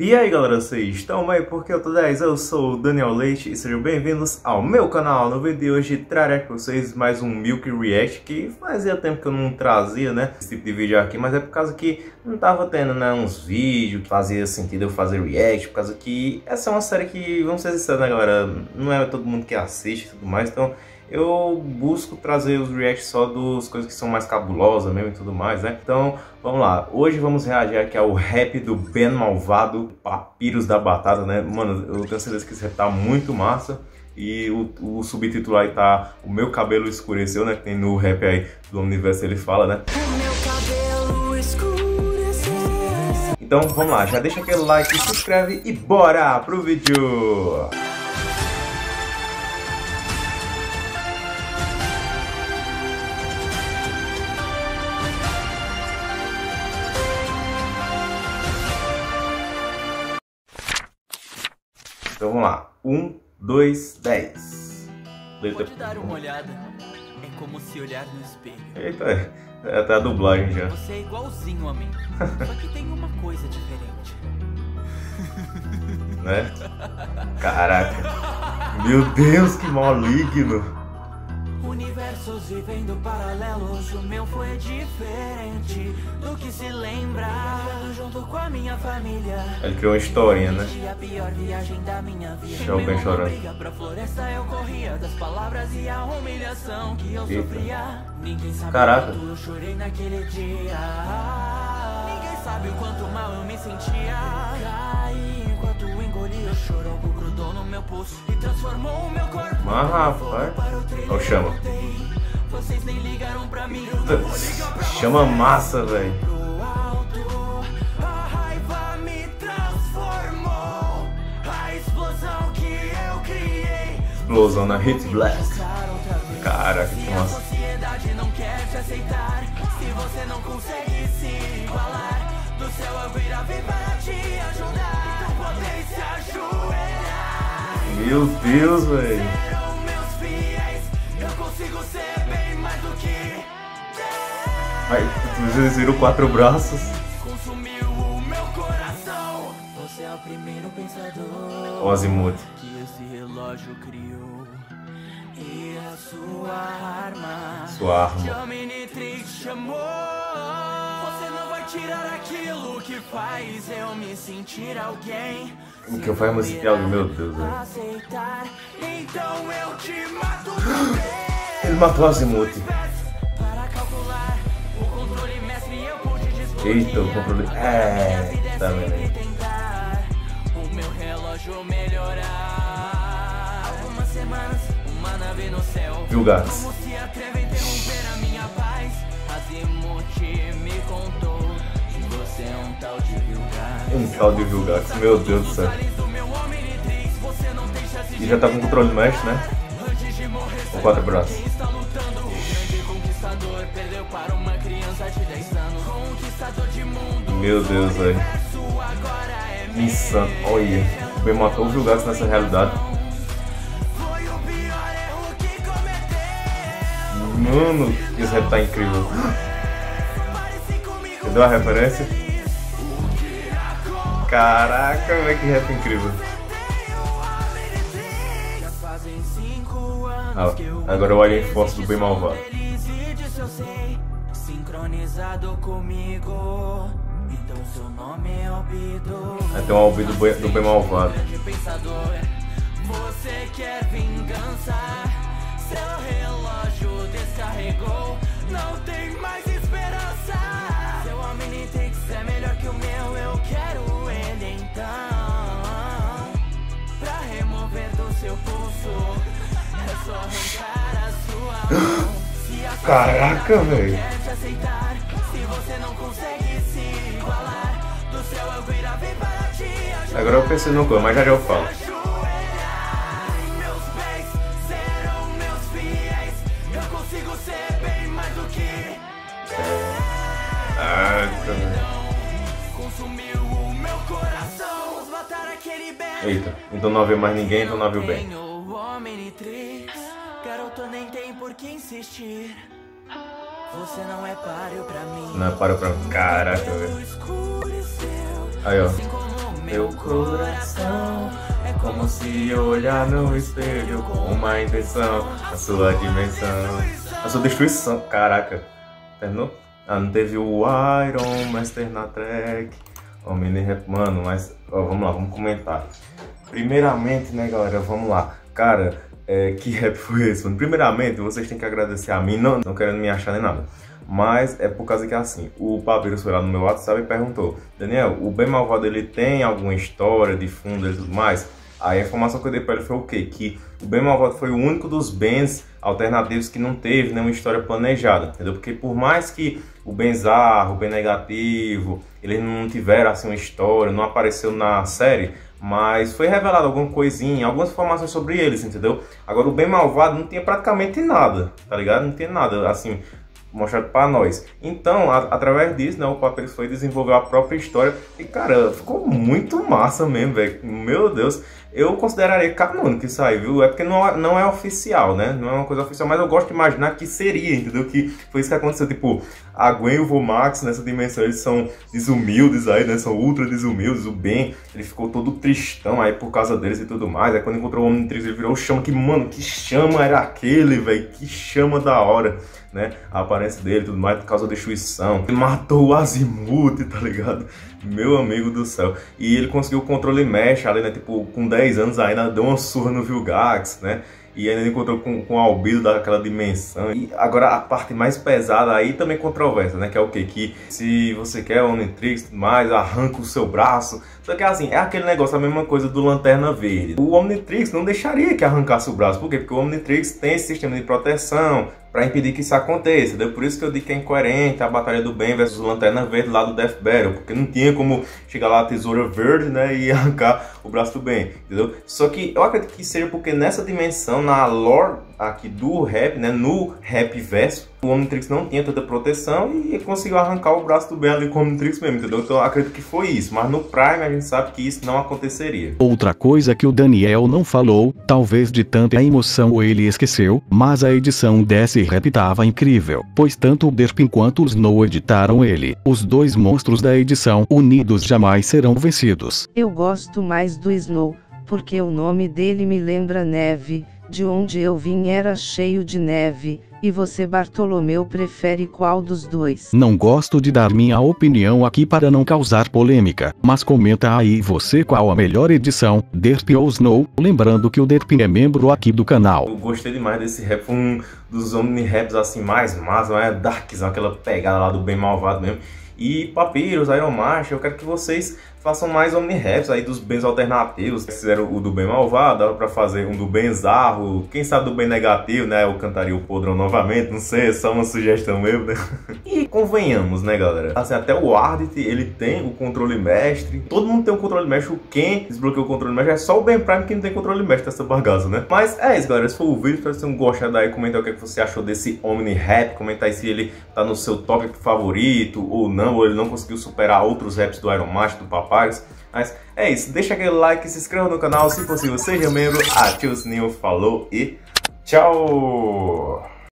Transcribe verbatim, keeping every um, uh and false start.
E aí galera, vocês estão bem? Porque eu tô dez, eu sou o Daniel Leite e sejam bem-vindos ao meu canal. No vídeo de hoje trarei com vocês mais um Milk React, que fazia tempo que eu não trazia, né, esse tipo de vídeo aqui, mas é por causa que não tava tendo, né, uns vídeos que fazia sentido eu fazer react, por causa que essa é uma série que, vamos ser sinceros, né galera, não é todo mundo que assiste e tudo mais, então eu busco trazer os reacts só dos coisas que são mais cabulosas mesmo e tudo mais, né? Então, vamos lá. Hoje vamos reagir aqui ao rap do Ben Malvado, Papiros da Batata, né? Mano, eu tenho certeza que esse rap tá muito massa. E o, o subtítulo aí tá O Meu Cabelo Escureceu, né? Que tem no rap aí do Universo, ele fala, né? O meu cabelo escureceu. Então, vamos lá. Já deixa aquele like, se inscreve e bora pro vídeo! Então vamos lá, um, dois, dez. Pode dar uma olhada, é como se olhar no espelho. Eita, é até a dublagem já. Você é igualzinho a mim, só que tem uma coisa diferente. Né? Caraca, meu Deus, que maligno. Universos vivendo paralelos, o meu foi diferente do que se lembra. Junto com a minha família, ele criou uma historinha, né? a pior viagem da minha vida. Deixa eu bem chorando. Pra floresta eu corria das palavras e a humilhação que eu Eita. sofria. Ninguém sabe Caraca. o quanto eu chorei naquele dia. Ninguém sabe o quanto mal eu me sentia. Caí enquanto engoli o choro, algo grudou no meu pulso e transformou o meu corpo. Mas rapaz, olha o chama. Vocês nem ligaram pra mim. Chama massa, velho. A raiva me transformou. A explosão que eu criei. Explosão na Hit Blast. Caraca, que massa. A sociedade não quer te aceitar. Se você não consegue se igualar, do céu eu virei para te ajudar. Então podem se ajoelhar. Meu Deus, velho. Ai, vocês viram quatro braços. Consumiu o meu coração. Você é o primeiro pensador. O Azimuth. Que esse relógio criou. E a sua arma. Sua arma. Que a Omnitrix chamou. Você não vai tirar aquilo que faz eu me sentir alguém. O que eu faço me sentir alguém, meu Deus, velho. Aceitar, então eu te mato também. Ele matou o Azimuth. Para calcular o controle mestre, eu pude descobrir. Eita, o controle. É, tá vendo? Tentar o meu relógio melhorar. Algumas semanas, uma nave no céu. Vilgax. Como se atreve a interromper a minha paz. Azimuth me contou que você é um tal de Vilgax. Um tal de Vilgax, meu Deus do céu. E já tá com o controle mestre, né? Com quatro braços. Meu Deus, velho. Insano. Olha, bem matou o Vilgax nessa realidade. Mano, esse rap tá incrível. Entendeu a referência? Caraca, velho, que rap incrível. Ah, agora o Alien Force do Bem Malvado. Sincronizado comigo, então seu nome é Albedo. Aí tem um Albedo do Bem Malvado. Você quer vingança? Seu relógio descarregou, não tem mais esperança. Seu Omnitrix é melhor que o meu, eu quero ele então. Pra remover do seu pulso, é só arrancar a sua mão. Se a Caraca, velho. Se você não consegue se igualar, do céu eu virei para te ajudar. Agora eu pensei no coisa, mas já já eu falo. Meus pés serão meus fiéis. Eu consigo ser bem mais do que. Ah, também. Consumiu o meu coração. Vamos matar aquele bem. Eita, então não havia mais ninguém, então não havia o bem. Garoto, nem tem por que insistir. Você não é páreo pra mim. Não é páreo pra mim. Caraca, velho. Aí, ó. meu coração. É como se olhar no espelho com uma intenção, a sua dimensão, a sua destruição. Caraca, terminou? Ah, não teve o Iron Master na track. Ó, mini rap, mano, mas ó, vamos lá, vamos comentar. Primeiramente, né, galera, vamos lá. Cara, é, que rap foi esse, mano? Primeiramente, vocês têm que agradecer a mim, não, não querendo me achar nem nada. Mas é por causa que assim, o Papyrus foi lá no meu WhatsApp e perguntou: Daniel, o Bem Malvado ele tem alguma história de fundo e tudo mais? Aí a informação que eu dei pra ele foi o quê? Que o Bem Malvado foi o único dos bens alternativos que não teve nenhuma história planejada, entendeu? Porque por mais que o Benzarro, o Bem Negativo, eles não tiveram assim uma história, não apareceu na série, mas foi revelado alguma coisinha, algumas informações sobre eles, entendeu? Agora o Bem Malvado não tinha praticamente nada, tá ligado? Não tinha nada, assim, mostrado para nós. Então, a, através disso, né, o Papyrus foi desenvolver a própria história e, cara, ficou muito massa mesmo, velho. Meu Deus, eu consideraria canônico isso aí, viu? É porque não, não é oficial, né? Não é uma coisa oficial, mas eu gosto de imaginar que seria, entendeu? Que foi isso que aconteceu, tipo, a Gwen e o Vomax nessa dimensão, eles são desumildes aí, né? São ultra desumildes. O Ben, ele ficou todo tristão aí por causa deles e tudo mais. Aí quando encontrou o Omnitrix, ele virou o chama, que, mano, que chama era aquele, velho? Que chama da hora, né? A aparência dele e tudo mais, por causa da destruição. Ele matou o Azimuth, tá ligado? Meu amigo do céu. E ele conseguiu o controle mesh ali, né? Tipo, com dez anos ainda deu uma surra no Vilgax, né? E ainda encontrou com, com o Albedo daquela dimensão. E agora a parte mais pesada aí também controversa, né? Que é o quê? Que se você quer o Omnitrix e tudo mais, arranca o seu braço. Só que assim, é aquele negócio, a mesma coisa do Lanterna Verde. O Omnitrix não deixaria que arrancasse o braço. Por quê? Porque o Omnitrix tem esse sistema de proteção para impedir que isso aconteça. Entendeu? Por isso que eu digo que é incoerente a Batalha do Bem versus o Lanterna Verde lá do Death Battle. Porque não tinha como chegar lá a Tesoura Verde, né? E arrancar o braço do Bem. Entendeu? Só que eu acredito que seja porque nessa dimensão, na lore aqui do rap, né? No rap verso, o Omnitrix não tinha tanta proteção e conseguiu arrancar o braço do Ben ali com o Omnitrix mesmo, entendeu? Então eu acredito que foi isso, mas no Prime a gente sabe que isso não aconteceria. Outra coisa que o Daniel não falou, talvez de tanta emoção ele esqueceu, mas a edição desse rap tava incrível, pois tanto o Derp quanto o Snow editaram ele. Os dois monstros da edição unidos jamais serão vencidos. Eu gosto mais do Snow, porque o nome dele me lembra neve, de onde eu vim era cheio de neve. E você, Bartolomeu, prefere qual dos dois? Não gosto de dar minha opinião aqui para não causar polêmica, mas comenta aí você qual a melhor edição, Derp ou Snow, lembrando que o Derp é membro aqui do canal. Eu gostei demais desse rap, foi um dos omni-raps assim mais massa, mais darkzão, aquela pegada lá do Bem Malvado mesmo. E Papyrus, Iron Master, eu quero que vocês façam mais omni-raps aí dos bens alternativos. Fizeram o do Bem Malvado, dá pra fazer um do Benzarro, quem sabe do Bem Negativo, né? Eu cantaria o Podrão novamente, não sei, é só uma sugestão mesmo, né? E convenhamos, né, galera? Assim, até o Ardit, ele tem o controle mestre. Todo mundo tem um controle mestre. O Ken desbloqueou o controle mestre. É só o Ben Prime que não tem controle mestre dessa bagaça, né? Mas é isso, galera. Esse foi o vídeo. Espero que vocês tenham gostado aí. Comenta o que você achou desse omni-rap. Comenta aí se ele tá no seu top favorito ou não. Ou ele não conseguiu superar outros raps do Iron Master, do Papyrus. Mas é isso. Deixa aquele like, se inscreva no canal. Se possível, seja membro. Ative o sininho. Falou e tchau!